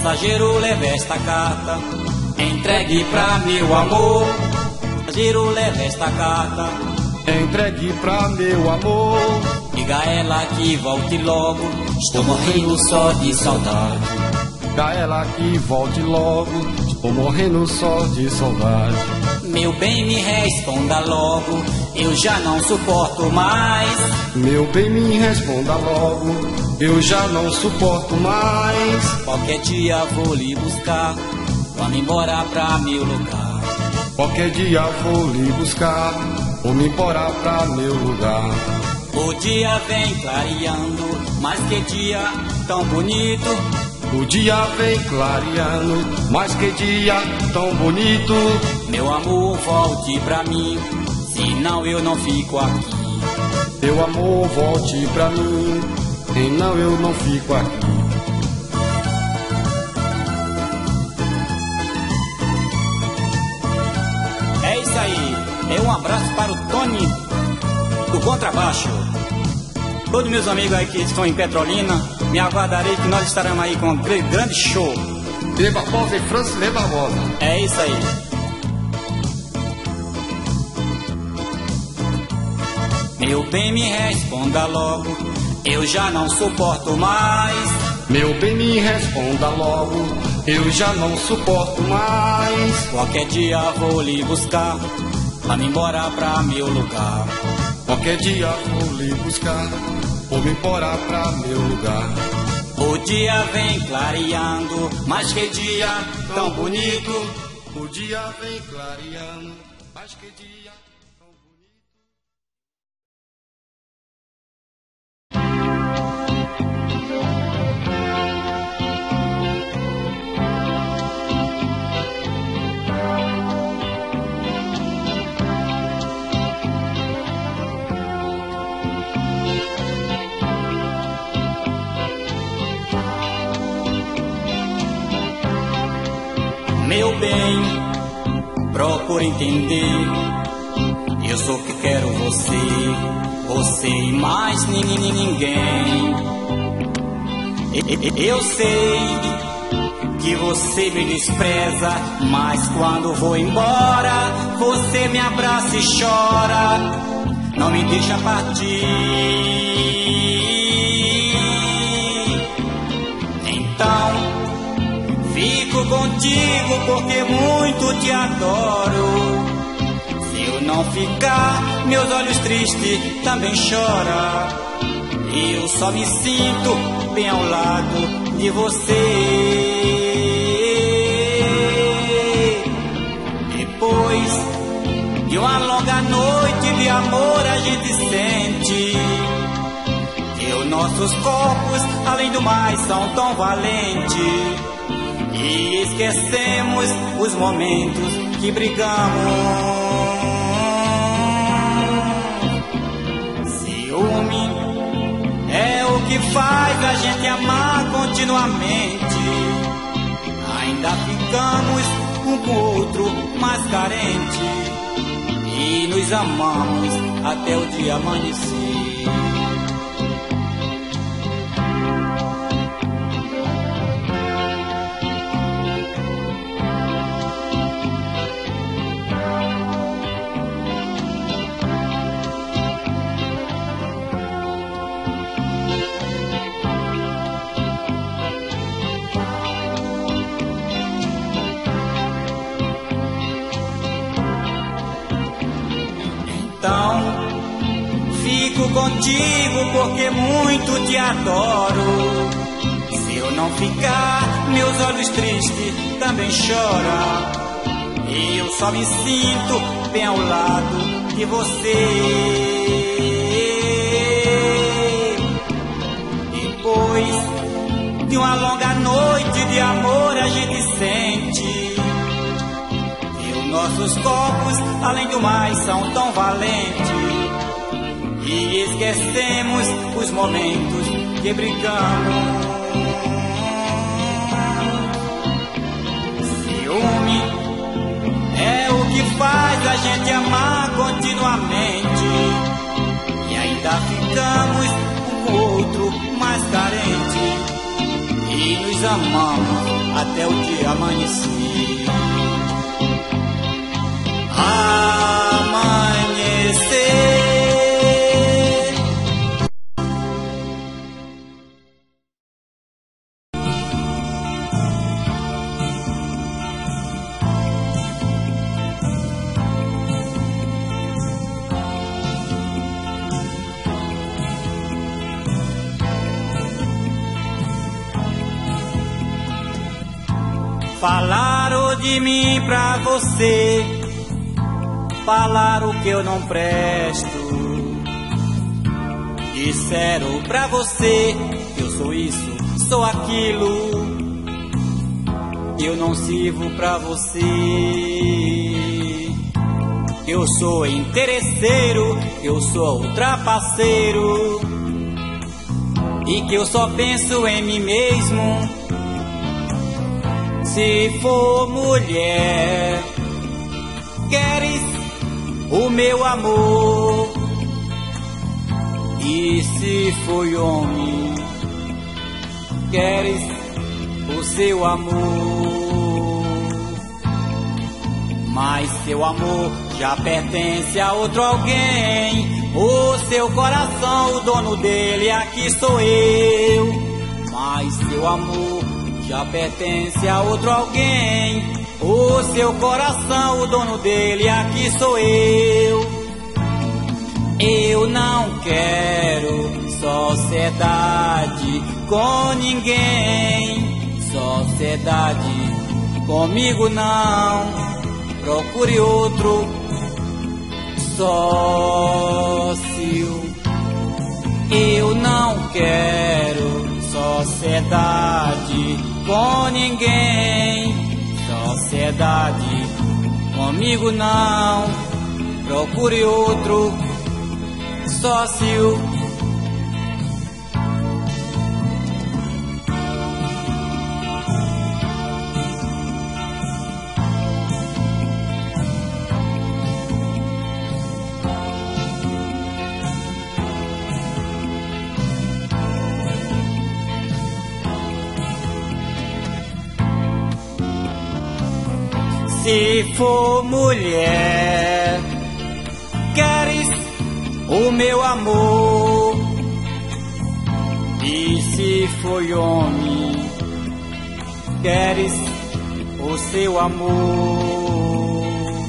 Mensageiro, leve esta carta, entregue pra meu amor. Mensageiro, leve esta carta, entregue pra meu amor. Diga a ela que volte logo, estou morrendo só de saudade. Diga a ela que volte logo, estou morrendo só de saudade. Meu bem, me responda logo, eu já não suporto mais. Meu bem, me responda logo, eu já não suporto mais. Qualquer dia vou lhe buscar, vamos embora pra meu lugar. Qualquer dia vou lhe buscar, vamos embora pra meu lugar. O dia vem clareando, mas que dia tão bonito. O dia vem clareando, mas que dia tão bonito. Meu amor, volte pra mim, senão eu não fico aqui. Meu amor, volte pra mim, senão eu não fico aqui. É isso aí, é um abraço para o Tony do contrabaixo. Todos meus amigos aí que estão em Petrolina, me aguardarei que nós estaremos aí com um grande show. Lê Barbosa e Francis Lê Barbosa. É isso aí. Meu bem, me responda logo, eu já não suporto mais. Meu bem, me responda logo, eu já não suporto mais. Qualquer dia vou lhe buscar, vamos embora pra meu lugar. Qualquer dia vou lhe buscar, vou embora pra meu lugar. O dia vem clareando, mas que dia tão bonito. O dia vem clareando, mas que dia tão bonito. Meu bem, procure entender, eu sou que quero você e mais ninguém. Eu sei que você me despreza, mas quando vou embora, você me abraça e chora, não me deixa partir. Então fico contigo porque muito te adoro. Se eu não ficar, meus olhos tristes também choram. Eu só me sinto bem ao lado de você. Depois de uma longa noite de amor, a gente sente que os nossos corpos, além do mais, são tão valentes. E esquecemos os momentos que brigamos. Ciúme é o que faz a gente amar continuamente. Ainda ficamos um com o outro mais carente e nos amamos até o dia amanhecer. Então, fico contigo porque muito te adoro. Se eu não ficar, meus olhos tristes também choram. E eu só me sinto bem ao lado de você. Depois de uma longa noite de amor, a gente sente nossos corpos, além do mais, são tão valentes. E esquecemos os momentos que brigamos. Ciúme é o que faz a gente amar continuamente. E ainda ficamos um com o outro mais carente. E nos nos amamos até o dia amanhecer. Amanhecer. Falaram de mim pra você, falaram que eu não presto. Disseram pra você que eu sou isso, sou aquilo. Eu não sirvo pra você. Eu sou interesseiro, eu sou trapaceiro, e que eu só penso em mim mesmo. Se for mulher, queres o meu amor, e se for homem, queres o seu amor. Mas seu amor já pertence a outro alguém. O seu coração, o dono dele, aqui sou eu. Mas seu amor já pertence a outro alguém. O seu coração, o dono dele, aqui sou eu. Eu não quero sociedade com ninguém. Sociedade comigo não. Procure outro sócio. Eu não quero sociedade com ninguém. Sociedade comigo não. Procure outro sócio. Se for mulher, queres o meu amor, e se for homem, queres o seu amor.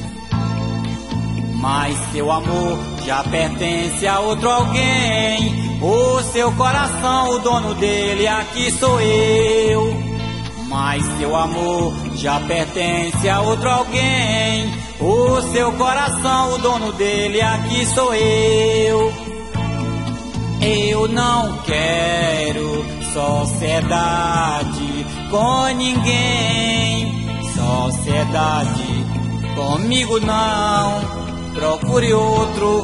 Mas seu amor já pertence a outro alguém. O seu coração, o dono dele, aqui sou eu. Mas seu amor já pertence a outro alguém. O seu coração, o dono dele, aqui sou eu. Eu não quero sociedade com ninguém. Sociedade comigo não. Procure outro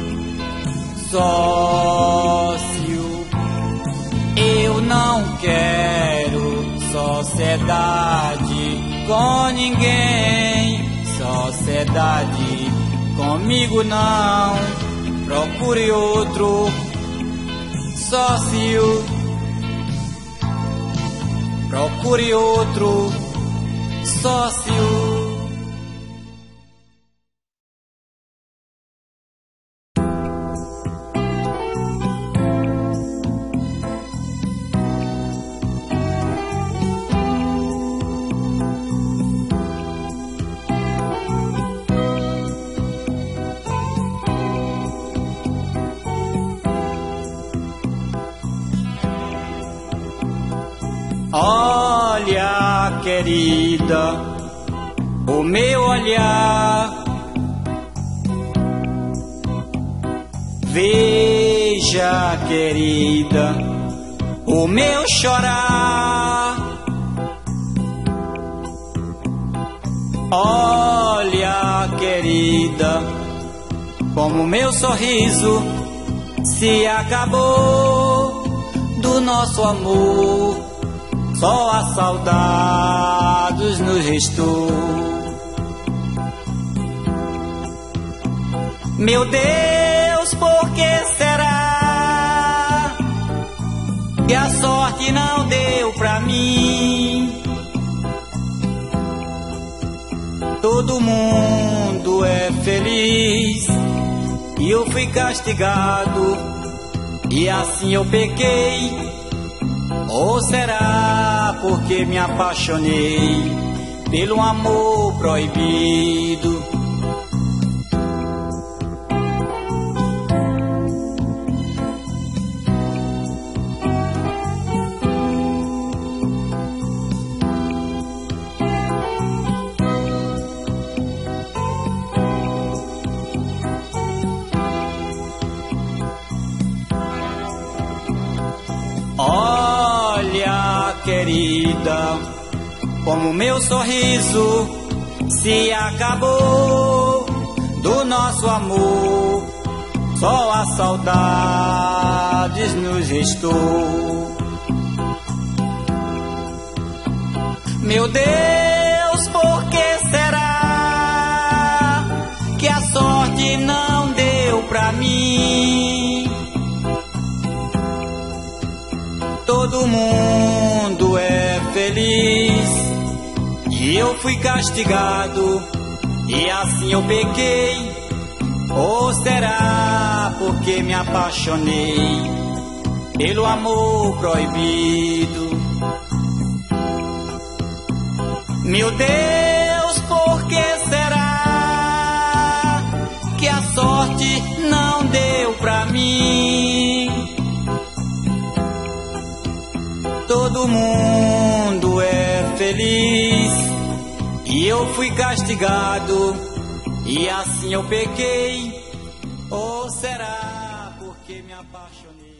sócio. Eu não quero sociedade com ninguém. Sociedade comigo não. Procure outro sócio. Procure outro sócio. Olha, querida, o meu olhar. Veja, querida, o meu chorar. Olha, querida, como meu sorriso se acabou do nosso amor. Só a saudade nos restou. Meu Deus, por que será que a sorte não deu pra mim? Todo mundo é feliz e eu fui castigado, e assim eu pequei. Ou será porque me apaixonei pelo amor proibido? Olha, querida, como meu sorriso se acabou do nosso amor, só a saudades nos restou. Meu Deus, por que será que a sorte não deu pra mim? Todo mundo é feliz e eu fui castigado, e assim eu pequei. Ou será porque me apaixonei pelo amor proibido? Meu Deus, por que será que a sorte não deu pra mim? Todo mundo é feliz e eu fui castigado, e assim eu pequei. Ou será porque me apaixonei?